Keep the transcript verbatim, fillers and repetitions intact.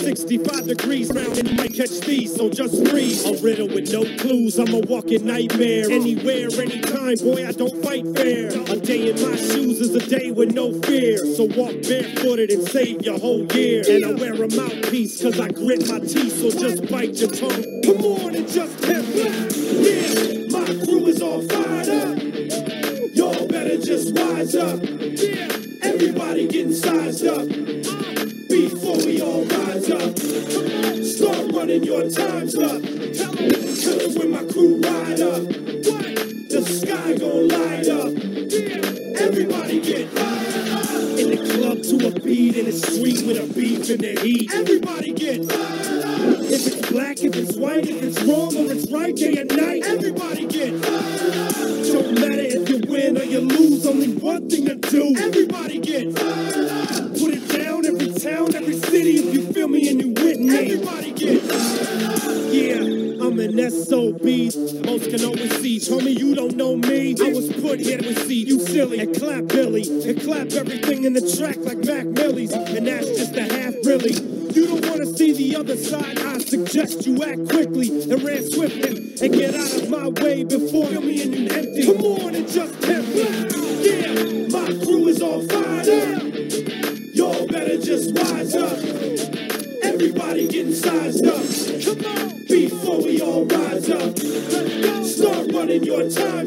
sixty-five degrees round and you might catch these, so just freeze. A riddle with no clues, I'm a walking nightmare. Anywhere, anytime, boy, I don't fight fair. A day in my shoes is a day with no fear. So walk barefooted and save your whole year. And I wear a mouthpiece cause I grit my teeth, so just bite your tongue. Come on and just hit me. Yeah, my crew is all fired up. Y'all better just wise up. Yeah, everybody getting sized up. Before we all rise up, start running your times up. Cause when my crew ride up, the sky gon' light up. Everybody get high in the club to a beat, in the street with a beef in the heat. Everybody get high. If it's black, if it's white, if it's wrong or it's right, day and night. Everybody get high. Don't matter if you win or you lose, only one thing to do. Everybody get high. Put it down, every town, every city, if you feel me and you with me. Everybody get high. Yeah, I'm an S O B. Most can always see. Homie, you don't know me. I was put here to see you silly and clap Billy and clap everything in the track like Mac Millie's. And that's just a half really. You don't want to see the other side, I suggest you act quickly and ran swiftly and get out of my way before me and you empty. Come on and just tempt me. Yeah, my crew is all fired up. Y'all better just wise up. Everybody getting sized up. Come on, before we all rise up. Start running your time